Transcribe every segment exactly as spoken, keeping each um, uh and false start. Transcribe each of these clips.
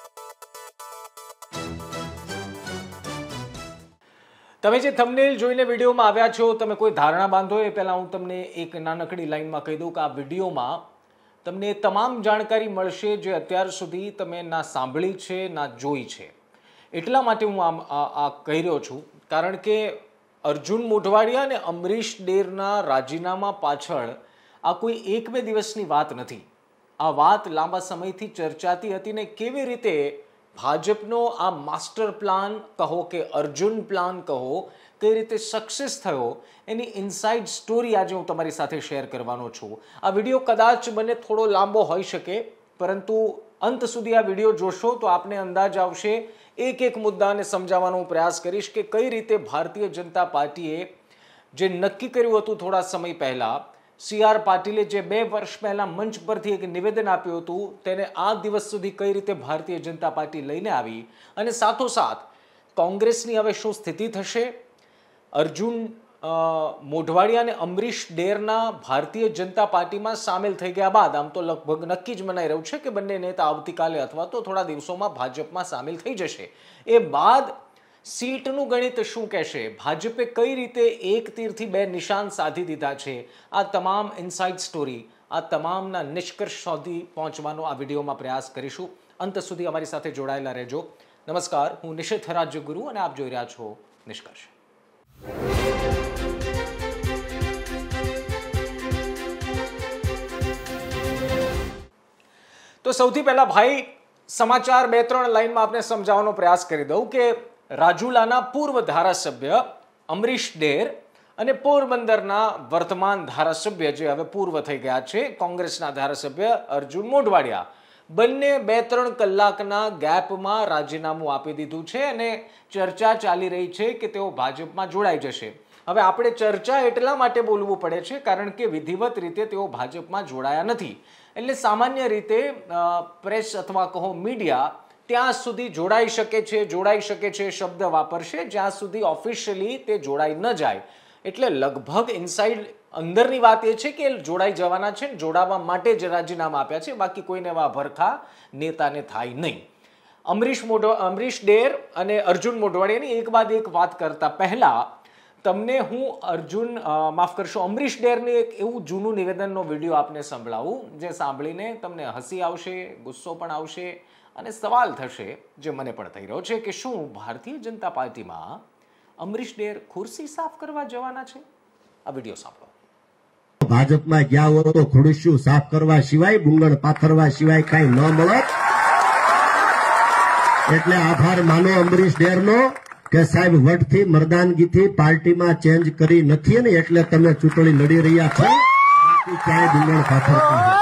તમે જે થંબનેલ જોઈને વિડીયોમાં આવ્યા છો, તમે કોઈ ધારણા બાંધો એ પહેલાં હું તમને એક નાનકડી લાઈનમાં કહી દઉં કે આ વિડીયોમાં તમને તમામ જાણકારી મળશે જે અત્યાર સુધી તમે ના સાંભળી છે ના જોઈ છે. એટલા માટે હું આમ આ કહી રહ્યો છું કારણ કે અર્જુન મોઢવાડિયા અને અમરીશ ડેરના રાજીનામા પાછળ આ કોઈ એક બે દિવસની વાત નથી. આ વાત લાંબા સમયથી ચર્ચાતી હતી ને કેવી રીતે ભાજપનો આ માસ્ટર પ્લાન કહો કે અર્જુન પ્લાન કહો કઈ રીતે સક્સેસ થયો એની ઇનસાઇડ સ્ટોરી આજે હું તમારી સાથે શેર કરવાનો છું. આ વિડીયો કદાચ મને થોડો લાંબો હોઈ શકે, પરંતુ અંત સુધી આ વિડીયો જોશો તો આપને અંદાજ આવશે. એક એક મુદ્દાને સમજાવવાનો હું પ્રયાસ કરીશ કે કઈ રીતે ભારતીય જનતા પાર્ટીએ જે નક્કી કર્યું હતું થોડા સમય પહેલા, સી આર પાટીલે જે બે વર્ષ પહેલા મંચ પરથી એક નિવેદન આપ્યું હતું તેને આ દિવસ સુધી કઈ રીતે ભારતીય જનતા પાર્ટી લઈને આવી, અને સાથોસાથ કોંગ્રેસની હવે શું સ્થિતિ થશે, અર્જુન મોઢવાડિયા અને અમરીશ ડેરના ભારતીય જનતા પાર્ટીમાં સામેલ થઈ ગયા બાદ આમ તો લગભગ નક્કી જ મનાઈ રહ્યું છે કે બંને નેતા આવતીકાલે અથવા તો થોડા દિવસોમાં ભાજપમાં સામેલ થઈ જશે. એ બાદ સીટનું ગણિત શું કહેશે, ભાજપે કઈ રીતે એક તીરથી બે નિશાન સાધી દીધા છે, આ તમામ ઇનસાઇડ સ્ટોરી, આ તમામના નિષ્કર્ષ સુધી પહોંચવાનો આ વિડીયોમાં પ્રયાસ કરીશું. અંત સુધી અમારી સાથે જોડાયેલા રહેજો. નમસ્કાર, હું નિશિત રાજ્યગુરુ અને આપ જોઈ રહ્યા છો નિષ્કર્ષ. તો સૌથી પહેલા ભાઈ સમાચાર બે ત્રણ લાઈનમાં આપને સમજાવવાનો પ્રયાસ કરી દઉં કે રાજુલાના પૂર્વ ધારાસભ્ય અમરીશ ડેર અને પોરબંદરના વર્તમાન ધારાસભ્ય જે હવે પૂર્વ થઈ ગયા છે કોંગ્રેસના ધારાસભ્ય અર્જુન મોઢવાડિયા, બંને બે ત્રણ કલાકના ગેપમાં રાજીનામું આપી દીધું છે અને ચર્ચા ચાલી રહી છે કે તેઓ ભાજપમાં જોડાઈ જશે. હવે આપણે ચર્ચા એટલા માટે બોલવું પડે છે કારણ કે વિધિવત રીતે તેઓ ભાજપમાં જોડાયા નથી, એટલે સામાન્ય રીતે પ્રેસ અથવા કહો મીડિયા ત્યાં સુધી જોડાઈ શકે છે જોડાઈ શકે છે શબ્દ વાપરશે જ્યાં સુધી ઓફિશિયલી તે જોડાઈ ન જાય. એટલે લગભગ ઇનસાઇડ અંદરની વાત એ છે કે જોડાઈ જવાના છે, જોડાવા માટે જ રાજીનામા આપ્યા છે, બાકી કોઈને એવા ભરખા નેતાને થાય નહીં. અમરીશ મોઢ અમરીશ ડેર અને અર્જુન મોઢવાડિયાની એક બાદ એક વાત કરતા પહેલા તમને હું અર્જુન માફ કરશો અમરીશ ડેરની એક એવું જૂનું નિવેદનનો વિડીયો આપને સંભળાવું જે સાંભળીને તમને હસી આવશે, ગુસ્સો પણ આવશે અને સવાલ થશે જે મને પણ થઈ રહ્યો છે કે શું ભારતીય જનતા પાર્ટીમાં અમરીશ ડેર ખુરશી સાફ કરવા જવાના છે? આ વિડીયો સાંભળો. ભાજપમાં ગયા હો તો ખુરશીઓ સાફ કરવા સિવાય, બુંગળ પાથરવા સિવાય કઈ ન મળે. એટલે આભાર માનો અમરીશ ડેરનો કે સાહેબ વટથી મર્દાનગીથી પાર્ટીમાં ચેન્જ કરી નથી ને એટલે તમે ચૂંટણી લડી રહ્યા છો, બાકી ક્યાંય બુંગળ પાથરતા.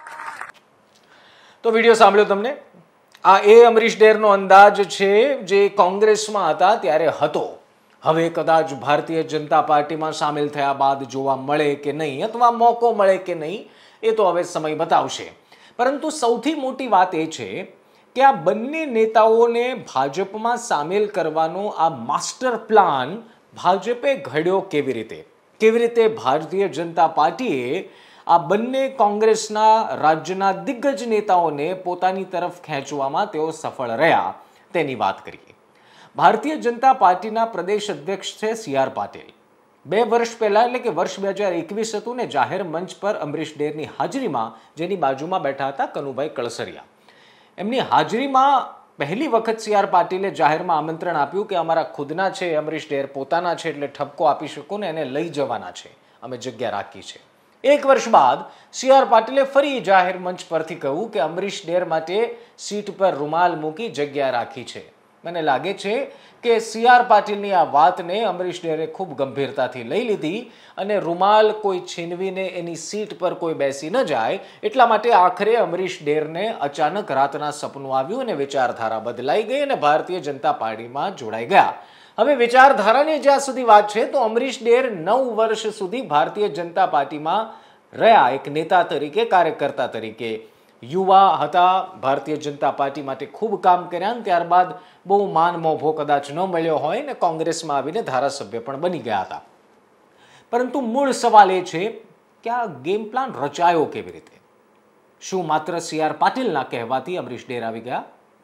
તો વિડીયો સાંભળ્યો તમને. આ એ અમરીશ ડેરનો અંદાજ છે જે કોંગ્રેસમાં હતા ત્યારે હતો. હવે કદાચ ભારતીય જનતા પાર્ટીમાં સામેલ થયા બાદ જોવા મળે કે નહીં અથવા મોકો મળે કે નહીં એ તો હવે સમય બતાવશે. પરંતુ સૌથી મોટી વાત એ છે કે આ બંને નેતાઓને ભાજપમાં સામેલ કરવાનો આ માસ્ટર પ્લાન ભાજપે ઘડ્યો કેવી રીતે કેવી રીતે ભારતીય જનતા પાર્ટીએ આ બંને કોંગ્રેસના રાજ્યના દિગ્ગજ નેતાઓને પોતાની તરફ ખેંચવામાં તેઓ સફળ રહ્યા તેની વાત કરીએ. ભારતીય જનતા પાર્ટીના પ્રદેશ અધ્યક્ષ છે સી આર પાટીલ. બે વર્ષ પહેલા એટલે કે વર્ષ બે હજાર એકવીસ હતું ને જાહેર મંચ પર અમરીશ ડેરની હાજરીમાં જેની બાજુમાં બેઠા હતા કનુભાઈ કળસરિયા, એમની હાજરીમાં પહેલી વખત સી આર પાટીલે જાહેરમાં આમંત્રણ આપ્યું કે અમારા ખુદના છે અમરીશ ડેર પોતાના છે એટલે ઠપકો આપી શકો ને એને લઈ જવાના છે, અમે જગ્યા રાખી છે. એક વર્ષ બાદ સી આર પાટીલે ફરી જાહેર મંચ પરથી કહ્યું કે અમરીશ ડેર માટે સીટ પર રૂમાલ મૂકી જગ્યા રાખી છે. મને લાગે છે કે સી આર પાટીલની આ વાતને અમરીશ ડેરે ખૂબ ગંભીરતાથી લઈ લીધી અને રૂમાલ કોઈ છીનવીને એની સીટ પર કોઈ બેસી ન જાય એટલા માટે આખરે અમરીશ ડેરને અચાનક રાતના સપનું આવ્યું અને વિચારધારા બદલાઈ ગઈ અને ભારતીય જનતા પાર્ટીમાં જોડાઈ ગયા. હવે વિચારધારાની જ્યાં સુધી વાત છે તો અમરીશ ડેર નવ વર્ષ સુધી ભારતીય જનતા પાર્ટીમાં રહ્યા એક નેતા તરીકે, કાર્યકર્તા તરીકે. યુવા હતા, ભારતીય જનતા પાર્ટી માટે ખૂબ કામ કર્યા અને ત્યારબાદ બહુ માન મોભો કદાચ ન મળ્યો હોય ને કોંગ્રેસમાં આવીને ધારાસભ્ય પણ બની ગયા હતા. પરંતુ મૂળ સવાલ એ છે કે આ ગેમ પ્લાન રચાયો કેવી રીતે? શું માત્ર સી આર પાટીલના કહેવાથી અમરીશ ડેર આવી ગયા?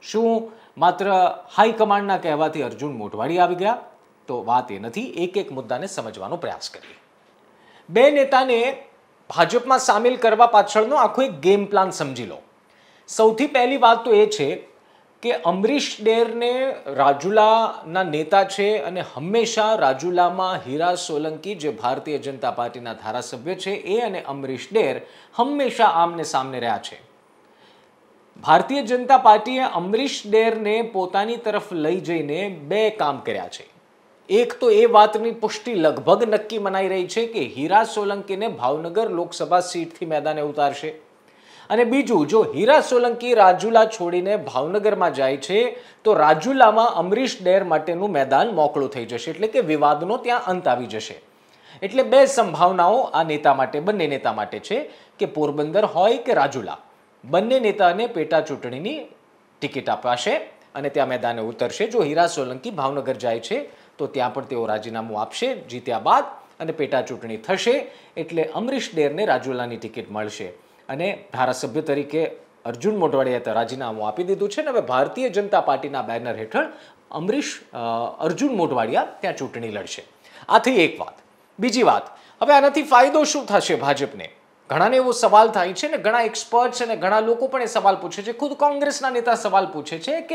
શું માત્ર હાઈકમાન્ડના કહેવાથી અર્જુન મોઢવાડી આવી ગયા? તો વાત એ નથી. એક એક મુદ્દાને સમજવાનો પ્રયાસ કરીએ. બે નેતાને ભાજપમાં સામેલ કરવા પાછળનો આખો એક ગેમ પ્લાન સમજી લો. સૌથી પહેલી વાત તો એ છે કે અમરીશ ડેરને રાજુલાના નેતા છે અને હંમેશા રાજુલામાં હીરા સોલંકી જે ભારતીય જનતા પાર્ટીના ધારાસભ્ય છે એ અને અમરીશ ડેર હંમેશા આમને સામને રહ્યા છે. ભારતીય જનતા પાર્ટીએ અમરીશ ડેરને પોતાની તરફ લઈ જઈને બે કામ કર્યા છે. એક તો એ વાતની પુષ્ટિ લગભગ નક્કી મનાઈ રહી છે કે હીરા સોલંકીને ભાવનગર લોકસભા સીટથી મેદાને ઉતારશે, અને બીજું, જો હીરા સોલંકી રાજુલા છોડીને ભાવનગરમાં જાય છે તો રાજુલામાં અમરીશ ડેર માટેનું મેદાન મોકળું થઈ જશે, એટલે કે વિવાદનો ત્યાં અંત આવી જશે. એટલે બે સંભાવનાઓ આ નેતા માટે, બંને નેતા માટે છે કે પોરબંદર હોય કે રાજુલા, બંને નેતાને પેટા ચૂંટણીની ટિકિટ અપાશે અને ત્યાં મેદાને ઉતરશે. જો હીરા સોલંકી ભાવનગર જાય છે તો ત્યાં પણ તેઓ રાજીનામું આપશે જીત્યા બાદ, અને પેટા ચૂંટણી થશે એટલે અમરીશ ડેરને રાજુલાની ટિકિટ મળશે. અને ધારાસભ્ય તરીકે અર્જુન મોઢવાડિયાએ રાજીનામું આપી દીધું છે, અને હવે ભારતીય જનતા પાર્ટીના બેનર હેઠળ અમરીશ અર્જુન મોઢવાડિયા ત્યાં ચૂંટણી લડશે. આ થઈ એક વાત. બીજી વાત, હવે આનાથી ફાયદો શું થશે ભાજપને? ઘણાને એવો સવાલ થાય છે ને, ઘણા એક્સપર્ટ્સ અને ઘણા લોકો પણ એ સવાલ પૂછે છે, ખુદ કોંગ્રેસના નેતા સવાલ પૂછે છે કે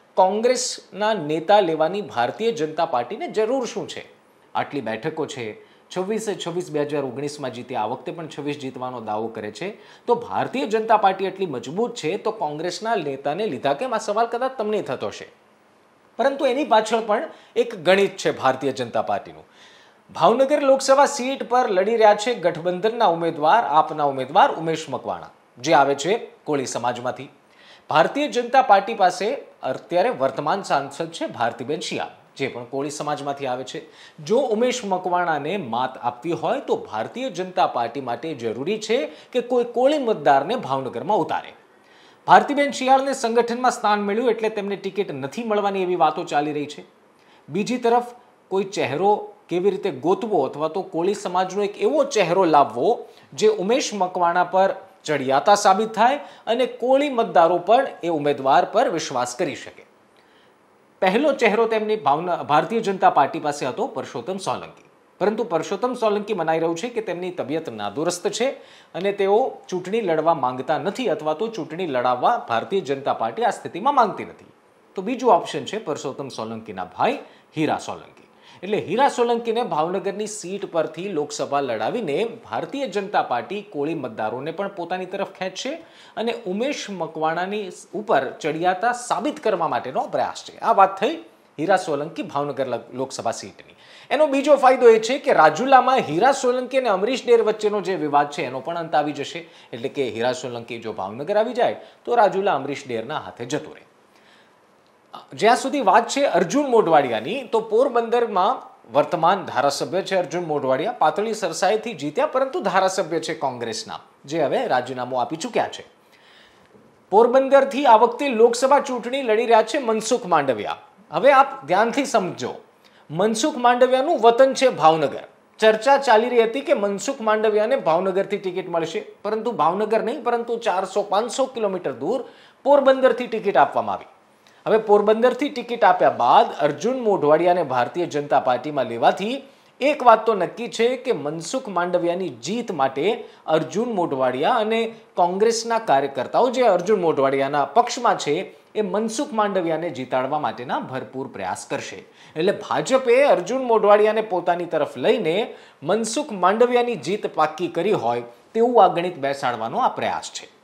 કોંગ્રેસના નેતા લેવાની ભારતીય જનતા પાર્ટીને જરૂર શું છે? આટલી બેઠકો છે, છવ્વીસે છવ્વીસ બે હજાર ઓગણીસમાં જીતી, આ વખતે પણ છવ્વીસ જીતવાનો દાવો કરે છે, તો ભારતીય જનતા પાર્ટી એટલી મજબૂત છે તો કોંગ્રેસના નેતાને લીધા કેમ? આ સવાલ કદાચ તમને થતો હશે, પરંતુ એની પાછળ પણ એક ગણિત છે ભારતીય જનતા પાર્ટીનું. ભાવનગર લોકસભા સીટ પર લડી રહ્યા છે ગઠબંધનના ઉમેદવાર, આપના ઉમેદવાર ઉમેશ મકવાણા, જે આવે છે કોળી સમાજમાંથી. ભારતીય જનતા પાર્ટી પાસે અત્યારે વર્તમાન સાંસદ છે ભારતીબેન શિયાળ, જે પણ કોળી સમાજમાંથી આવે છે. જો ઉમેશ મકવાણાને માત આપવી હોય તો ભારતીય જનતા પાર્ટી માટે જરૂરી છે કે કોઈ કોળી મતદારને ભાવનગરમાં ઉતારે. ભારતીબેન શિયાળને સંગઠનમાં સ્થાન મળ્યું એટલે તેમને ટિકિટ નથી મળવાની એવી વાતો ચાલી રહી છે. બીજી તરફ કોઈ ચહેરો કેવી રીતે ગોતવો, અથવા તો કોળી સમાજનો એક એવો ચહેરો લાવવો જે ઉમેશ મકવાણા પર ચડિયાતા સાબિત થાય અને કોળી મતદારો પણ એ ઉમેદવાર પર વિશ્વાસ કરી શકે. પહેલો ચહેરો તેમની ભાવના ભારતીય જનતા પાર્ટી પાસે હતો પરસોત્તમ સોલંકી, પરંતુ પરસોત્તમ સોલંકી મનાઈ રહ્યું છે કે તેમની તબિયત નાદુરસ્ત છે અને તેઓ ચૂંટણી લડવા માંગતા નથી, અથવા તો ચૂંટણી લડાવવા ભારતીય જનતા પાર્ટી આ સ્થિતિમાં માંગતી નથી. તો બીજું ઓપ્શન છે પરસોત્તમ સોલંકીના ભાઈ હીરા સોલંકી. એટલે હીરા સોલંકીને ભાવનગરની સીટ પરથી લોકસભા લડાવીને ભારતીય જનતા પાર્ટી કોળી મતદારોને પણ પોતાની તરફ ખેંચશે અને ઉમેશ મકવાણાની ઉપર ચડિયાતા સાબિત કરવા માટેનો પ્રયાસ છે. આ વાત થઈ હીરા સોલંકી ભાવનગર લોકસભા સીટની. એનો બીજો ફાયદો એ છે કે રાજુલામાં હીરા સોલંકી અને અમરીશ ડેર વચ્ચેનો જે વિવાદ છે એનો પણ અંત આવી જશે. એટલે કે હીરા સોલંકી જો ભાવનગર આવી જાય તો રાજુલા અમરીશ ડેરના હાથે જતું રહે. જ્યાં સુધી વાત છે અર્જુન મોઢવાડિયાની, તો પોરબંદરમાં વર્તમાન ધારાસભ્ય છે અર્જુન મોઢવાડિયા, પાતળી સરસાઈથી જીત્યા, પરંતુ ધારાસભ્ય છે કોંગ્રેસના, જે હવે રાજીનામું આપી ચૂક્યા છે. પોરબંદરથી આ વખતે લોકસભા ચૂંટણી લડી રહ્યા છે મનસુખ માંડવિયા. હવે આપ ધ્યાનથી સમજો, મનસુખ માંડવિયાનું વતન છે ભાવનગર. ચર્ચા ચાલી રહી હતી કે મનસુખ માંડવિયાને ભાવનગરથી ટિકિટ મળશે, પરંતુ ભાવનગર નહીં, પરંતુ ચારસો પાંચસો કિલોમીટર દૂર પોરબંદરથી ટિકિટ આપવામાં આવી. હવે પોરબંદરથી ટિકિટ આપ્યા બાદ અર્જુન મોઢવાડિયાને ભારતીય જનતા પાર્ટીમાં લેવાથી એક વાત તો નક્કી છે કે મનસુખ માંડવિયાની જીત માટે અર્જુન મોઢવાડિયા અને કોંગ્રેસના કાર્યકર્તાઓ જે અર્જુન મોઢવાડિયાના પક્ષમાં છે એ મનસુખ માંડવિયાને જીતાડવા માટેના ભરપૂર પ્રયાસ કરશે. એટલે ભાજપે અર્જુન મોઢવાડિયાને પોતાની તરફ લઈને મનસુખ માંડવિયાની જીત પાક્કી કરી હોય તેવું આ ગણિત બેસાડવાનો આ પ્રયાસ છે.